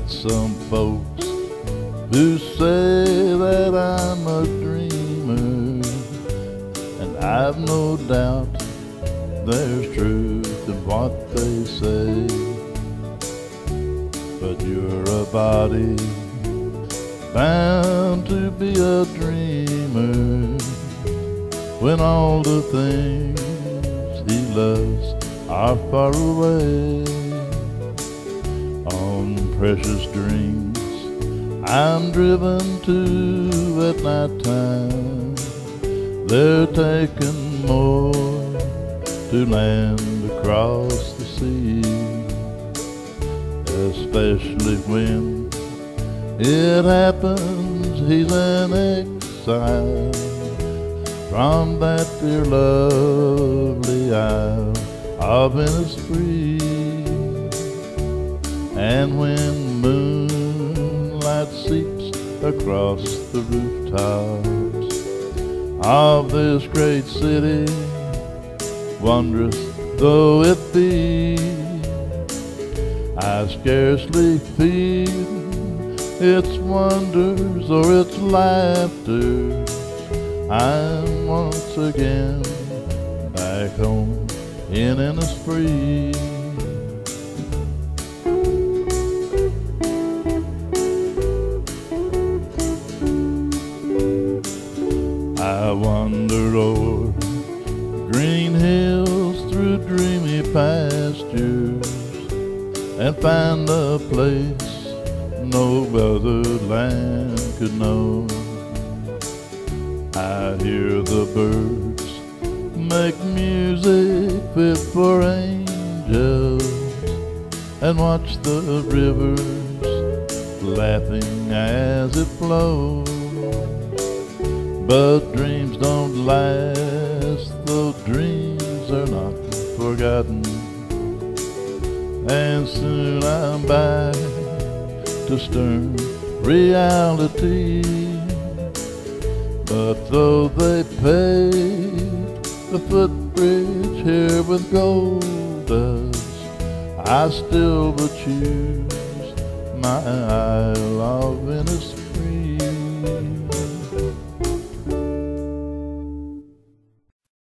met some folks who say that I'm a dreamer, and I've no doubt there's truth in what they say. But you're a body bound to be a dreamer when all the things he loves are far away. On precious dreams I'm driven to at night time, they're taken more to land across the sea, especially when it happens he's an exile from that dear lovely isle of Innisfree. And when moonlight seeps across the rooftops of this great city, wondrous though it be, I scarcely feel its wonders or its laughter. I'm once again back home in Innisfree. I wander o'er green hills through dreamy pastures and find a place no other land could know. I hear the birds make music fit for angels and watch the rivers laughing as it flows. But dreams don't last, though dreams are not forgotten, and soon I'm back to stern reality. But though they paved the footbridge here with gold dust, I still would choose my Isle of Innisfree.